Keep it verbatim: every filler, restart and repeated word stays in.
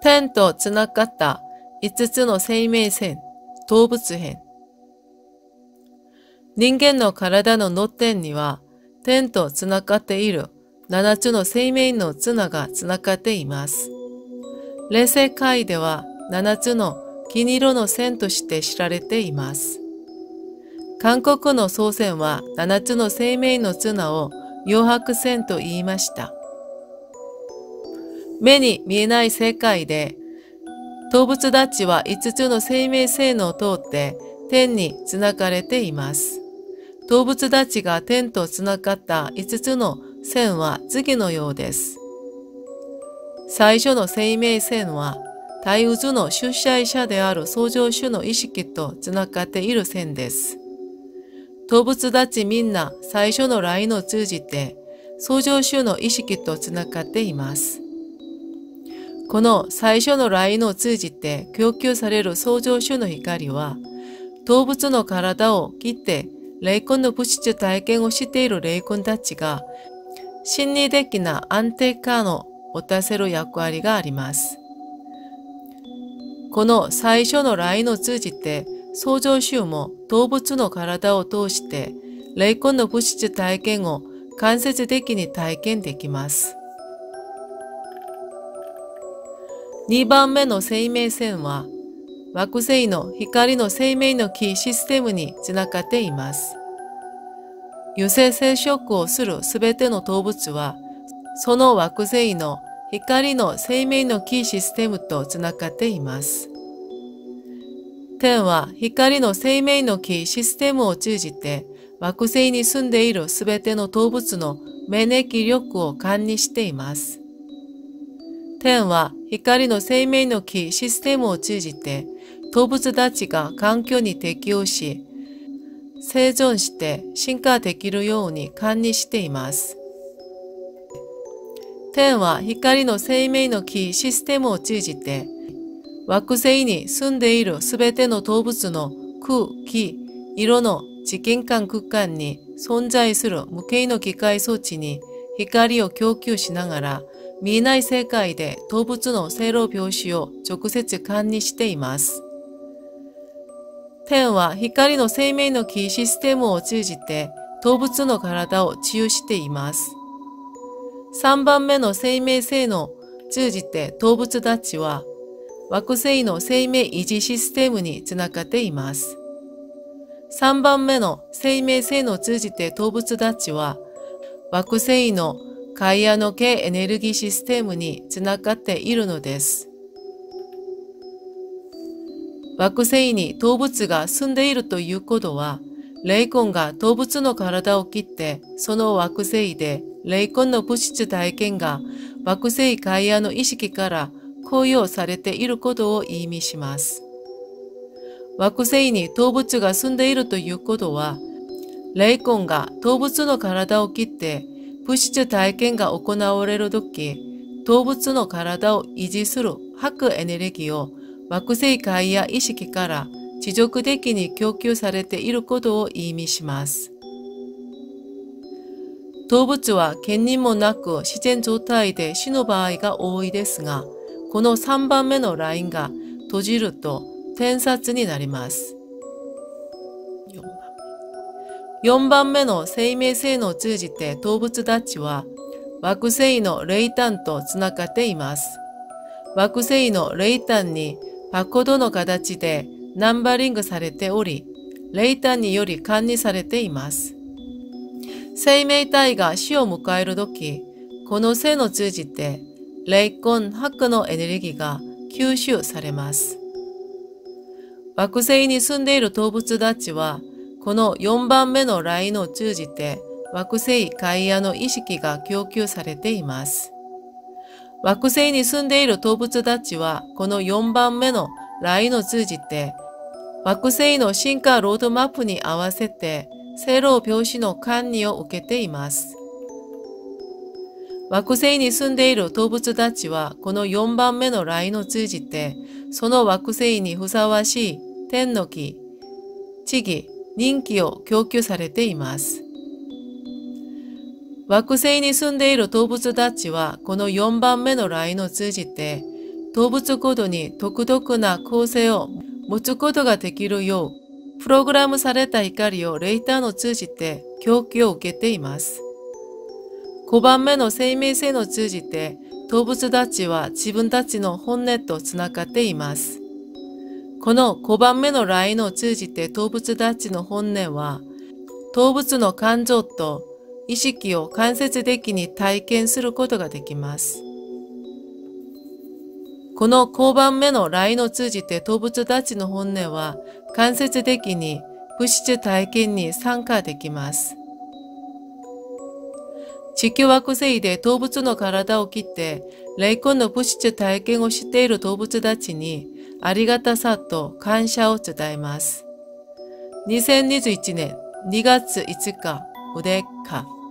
天とつながったいつつの生命線、動物編。人間の体の脳天には、天とつながっているななつの生命の綱がつながっています。霊世界ではななつの金色の線として知られています。韓国の祖先はななつの生命の綱を余白線と言いました。目に見えない世界で、動物たちはいつつの生命線を通って天につながれています。動物たちが天とつながったいつつの線は次のようです。最初の生命線は、大宇宙の主催者である創造主の意識とつながっている線です。動物たちみんな最初のラインを通じて、創造主の意識とつながっています。この最初のラインを通じて供給される創造主の光は、動物の体を切って霊魂の物質体験をしている霊魂たちが、心理的な安定感を持たせる役割があります。この最初のラインを通じて、創造主も動物の体を通して、霊魂の物質体験を間接的に体験できます。にばんめの生命線は、惑星の光の生命のキーシステムにつながっています。有性生殖をするすべての動物は、その惑星の光の生命のキーシステムとつながっています。天は光の生命のキーシステムを通じて、惑星に住んでいるすべての動物の免疫力を管理しています。天は光の生命のキーシステムを通じて、動物たちが環境に適応し、生存して進化できるように管理しています。天は光の生命のキーシステムを通じて、惑星に住んでいるすべての動物の空気、色の時間間空間に存在する無形の機械装置に光を供給しながら、見えない世界で動物の生老病死を直接管理しています。天は光の生命のキーシステムを通じて動物の体を治癒しています。さんばんめの生命線を通じて動物たちは惑星の生命維持システムにつながっています。さんばんめの生命線を通じて動物たちは惑星のガイアの系エネルギーシステムにつながっているのです。惑星に動物が住んでいるということは、霊魂が動物の体を切って、その惑星で霊魂の物質体験が惑星ガイアの意識から高揚されていることを意味します。惑星に動物が住んでいるということは、霊魂が動物の体を切って物質体験が行われるとき、動物の体を維持する核エネルギーを惑星ガイア意識から持続的に供給されていることを意味します。動物は権利もなく自然状態で死ぬ場合が多いですが、このさんばんめのラインが閉じると天殺になります。よんばんめの生命線を通じて動物たちは惑星の霊端とつながっています。惑星の霊端にバコードの形でナンバリングされており、霊端により管理されています。生命体が死を迎えるとき、この線を通じて霊魂核のエネルギーが吸収されます。惑星に住んでいる動物たちは、このよんばんめのラインを通じて惑星ガイアの意識が供給されています。惑星に住んでいる動物たちは、このよんばんめのラインを通じて、惑星の進化ロードマップに合わせて、生老病死の管理を受けています。惑星に住んでいる動物たちは、このよんばんめのラインを通じて、その惑星にふさわしい天の気、地義、人気を供給されています。惑星に住んでいる動物たちは、このよんばんめのラインを通じて、 動物ごとに独特な構成を持つことができるよう、プログラムされた光をレーターを通じて供給を受けています。ごばんめの生命線を通じて動物たちは自分たちの本音とつながっています。このごばんめのラインを通じて動物たちの本音は、動物の感情と意識を間接的に体験することができます。このごばんめのラインを通じて動物たちの本音は間接的に物質体験に参加できます。地球惑星で動物の体を切って霊魂の物質体験をしている動物たちにありがたさと感謝を伝えます。にせんにじゅういちねんにがついつか、ウデッカ。